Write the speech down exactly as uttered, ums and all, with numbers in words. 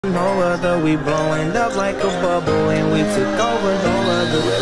No other, we blowing up like a bubble, and we took over. No other.